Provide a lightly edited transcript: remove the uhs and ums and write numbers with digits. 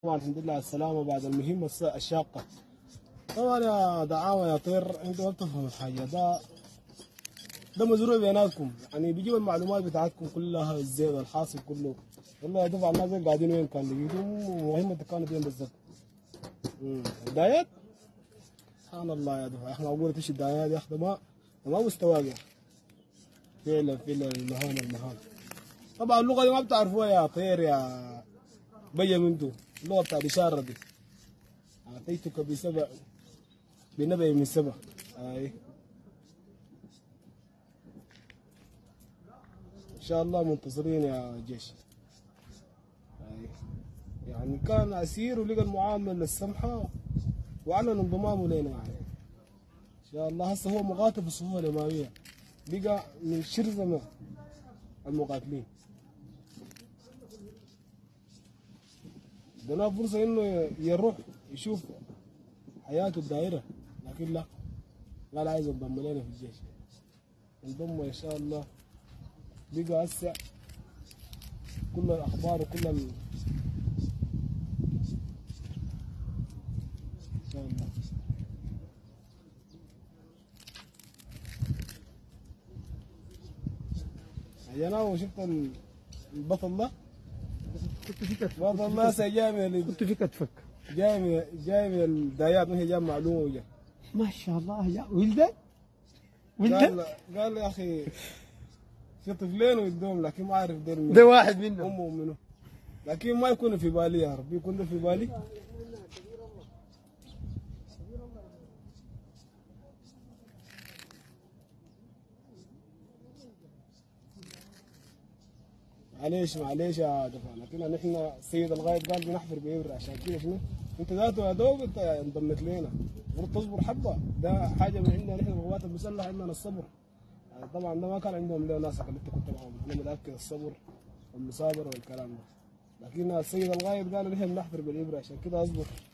طبعا الحمد لله على السلامة بعد المهمة الشاقة. طبعا يا دعامة يا طير انتوا ما بتفهموا حاجة. ده مزروع بيناتكم، يعني بيجيب المعلومات بتاعتكم كلها الزيادة الحاصل كله. والله يا دفع الناس دول قاعدين وين كان لقيتهم ومهمتك كانت وين بالظبط؟ بدايات؟ سبحان الله يا دفع، احنا معقولة ايش الدايات يا اخي؟ ده ما مستواك يا اخي. فعلا المهام. طبعا اللغة دي ما بتعرفوها يا طير يا بيا منتو، اللغة بتاع الإشارة دي. أتيتك بنبأ من سبأ. أي إن شاء الله منتظرين يا جيش. أي يعني كان أسير ولقى المعاملة السمحة وأعلن انضمامه لنا يعني. إن شاء الله هسه هو مقاتل في الصفوف الأمامية، بقى من شرذمة المقاتلين. اديناه فرصة إنه يروح يشوف حياته الدائرة، لكن لا، قال عايز ينضم لنا في الجيش. انضم إن شاء الله، بقى هسه كل الأخبار وكل إن شاء الله. أنا وشفت البطل ده، كنت في كتفك، بطل ناس كنت في كتفك جاي من الدايات، ما هي جاي معلومة وجا. ما شاء الله. يا ولدك قال يا أخي في طفلين ودهم، لكن ما أعرف دير ده واحد منهم. أمه ومنه، لكن ما يكون في بالي يا ربي، يكون في بالي. معليش يا دفع، لكن نحن سيد الغايب قال بنحفر بإبرة، عشان كذا شنو؟ أنت ذاته يا دوب أنت انضمت لنا، المفروض تصبر حبة. ده حاجة من عندنا نحن القوات المسلحة، عندنا الصبر. يعني طبعا ده ما كان عندهم له ناسك اللي أنت كنت معهم، أنا متأكد الصبر والمثابرة والكلام ده. لكن السيد الغايب قال نحن بنحفر بالإبرة، عشان كذا أصبر.